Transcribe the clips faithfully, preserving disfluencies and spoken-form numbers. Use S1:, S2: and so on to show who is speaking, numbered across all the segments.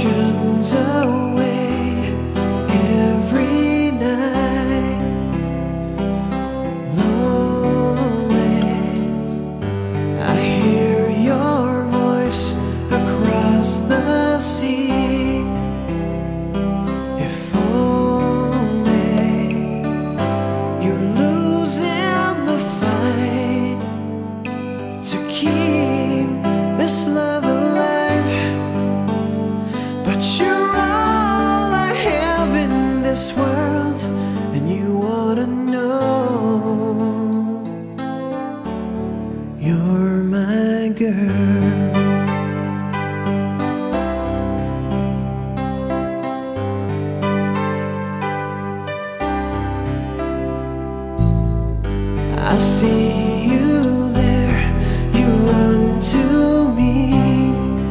S1: oceans away every night. Lonely, I hear your voice across the sea. If only you're losing the fight to keep this love alive, but you're all I have in this world, and you ought to know you're my girl. I see you there, you run to me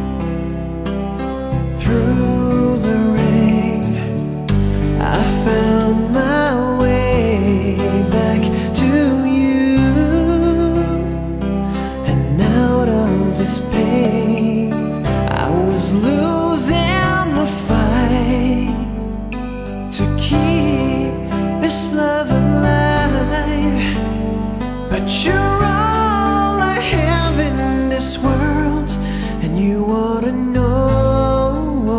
S1: through the rain. I found my way back to you, and out of this pain I was losing the fight to keep this love alive, but you're all I have in this world, and you ought to know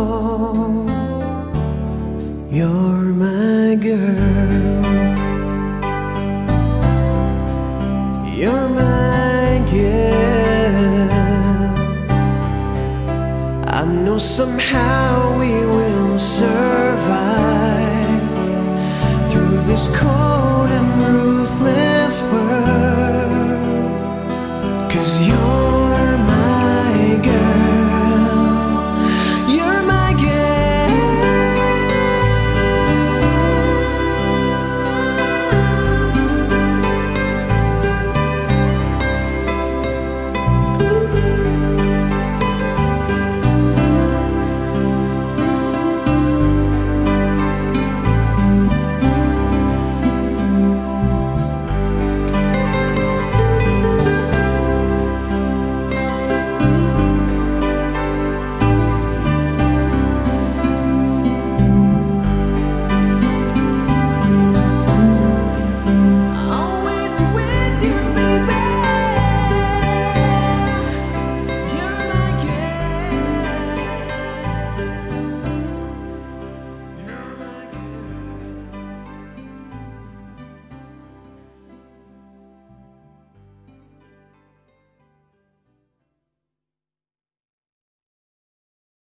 S1: you're my girl. You're my girl. I know somehow we will survive through this cold and ruthless world, 'cause you're